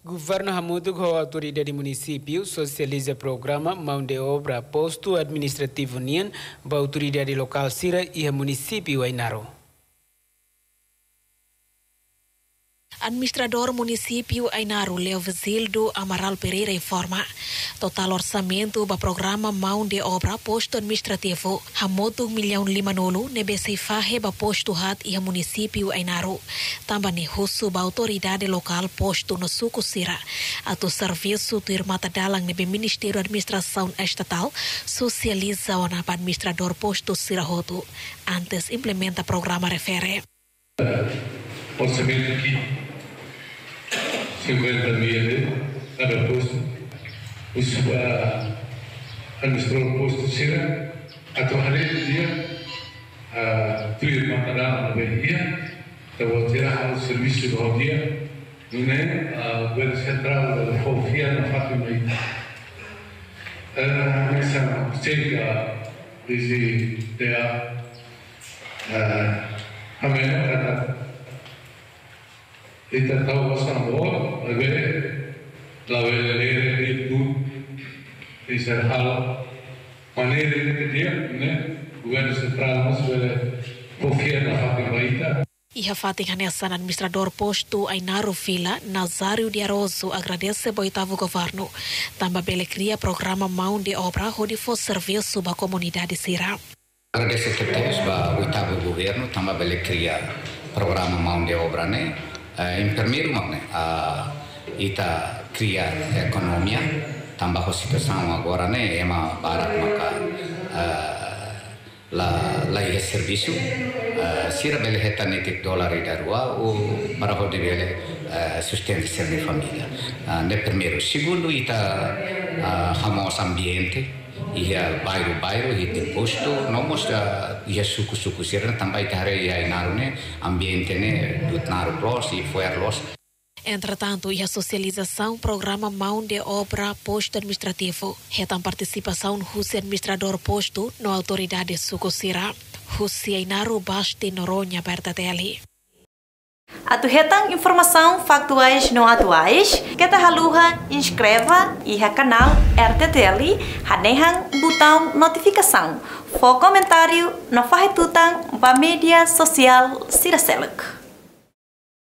Governo Hamudu com a autoridade do município socializa programa mão de obra posto administrativo União para a autoridade local Sira e o município Ainaro. Administrador município Ainaro Leo Vizildo Amaral Pereira informa total orçamento para programa mão de obra posto administrativo Hamudu R1.500.000 nebe ceifahe para posto hat e município Ainaro também husu para autoridade local posto no suku Sira atau serviço do irmata dalang nebe Ministério Administração Estatal socializa ona para administrador posto Sira Hotu antes implementa programa refere. Orçamento aqui 50 mil cada posto, os administrador posto Sira atau hari dia tuir makanan dia tahu Sira harus serviço do dia nune governo central da Fofia na Fátima essa cerca desse dia amanhã kata kita tahu bahwa lalu itu bisa hal maneira dia, né? Governo central mas confia na Fátima. Iha Fatih Hanesan administrador posto Ainaro Vila Nazário de Aroso agradece ao oitavo governo também pela cria programa mão de obra onde for serviço para a comunidade Sira. Agradeço ao oitavo governo também pela cria programa mão de obra, né? Em primeiro lugar, ita cria economia, tambah situação agora né, é uma barat maka la ia serviço, sira bele heta netik dolar ida rua o para poder bele sustento serve família. Ne primeiro, segundo ita hamos ambiente, ia bairro ita posto, não mostra ia suku sira tambah ita hari ia inaru ne ambiente ne dut naru los e foi los. Entretanto, a socialização programa mão de obra posto administrativo. Retam participação Husi administrador posto na autoridade Sucosira. Husi Ainaro Basti Noronha Bertatelli. Atu retang informação factuais não atuais, que ta haluha inscreva e ha canal RTTL, hanehang botão notificação. For comentário, não faz tutang ba mídia social Sira Seluk.